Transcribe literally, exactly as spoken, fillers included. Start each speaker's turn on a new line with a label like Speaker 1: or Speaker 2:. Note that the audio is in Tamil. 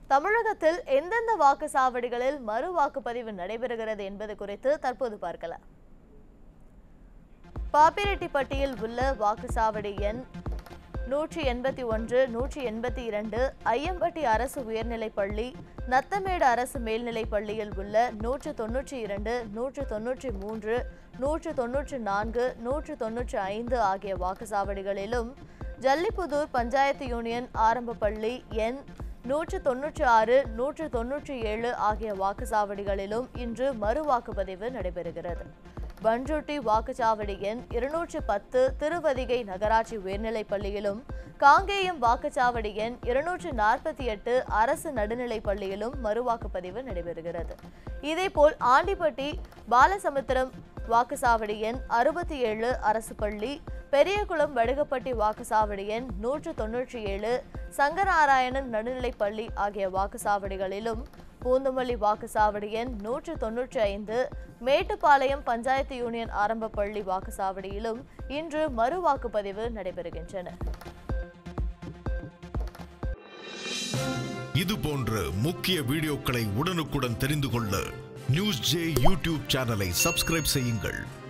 Speaker 1: தமிழகத்தில் எந்தெந்த வாக்குச்சாவடிகளில் மறு வாக்குப்பதிவு நடைபெறுகிறது என்பது குறித்து தற்போது பார்க்கலாம். பாப்பிரெட்டிப்பட்டியில் உள்ள வாக்குச்சாவடி எண் நூற்றி எண்பத்தி ஒன்று, நூற்றி எண்பத்தி இரண்டு, ஐயம்பட்டி அரசு உயர்நிலைப்பள்ளி, நத்தமேடு அரசு மேல்நிலைப் பள்ளியில் உள்ள நூற்று தொன்னூற்றி இரண்டு, நூற்று தொன்னூற்றி மூன்று, நூற்று தொன்னூற்றி நான்கு, நூற்று தொன்னூற்றி ஐந்து ஆகிய வாக்குச்சாவடிகளிலும், ஜல்லிபுதூர் பஞ்சாயத்து யூனியன் ஆரம்ப பள்ளி எண் நூற்று தொன்னூற்றி ஆறு, நூற்று தொன்னூற்றி ஏழு ஆகிய வாக்குச்சாவடிகளிலும் இன்று மறு வாக்குப்பதிவு நடைபெறுகிறது. பண்ருட்டி வாக்குச்சாவடி எண் இருநூற்று பத்து திருவதிகை நகராட்சி உயர்நிலைப் பள்ளியிலும், காங்கேயம் வாக்குச்சாவடி எண் இருநூற்று நாற்பத்தி எட்டு அரசு நடுநிலைப் பள்ளியிலும் மறு வாக்குப்பதிவு நடைபெறுகிறது. இதேபோல் ஆண்டிப்பட்டி பாலசமுத்திரம் வாக்குச்சாவடி எண் அறுபத்தி ஏழு அரசு பள்ளி, பெரியகுளம் வடுகப்பட்டி வாக்குச்சாவடி எண் நூற்று தொன்னூற்றி ஏழு சங்கரநாராயணன் நடுநிலைப் பள்ளி ஆகிய வாக்குச்சாவடிகளிலும், பூந்தமல்லி வாக்குச்சாவடி எண் நூற்று தொன்னூற்றி ஐந்து மேட்டுப்பாளையம் பஞ்சாயத்து யூனியன் ஆரம்ப பள்ளி வாக்குச்சாவடியிலும் இன்று மறு வாக்குப்பதிவு நடைபெறுகின்றன.
Speaker 2: இது போன்ற முக்கிய வீடியோக்களை உடனுக்குடன் தெரிந்து கொள்ள நியூஸ் ஜே யூடியூப் சேனலை சப்ஸ்கிரைப் செய்யுங்கள்.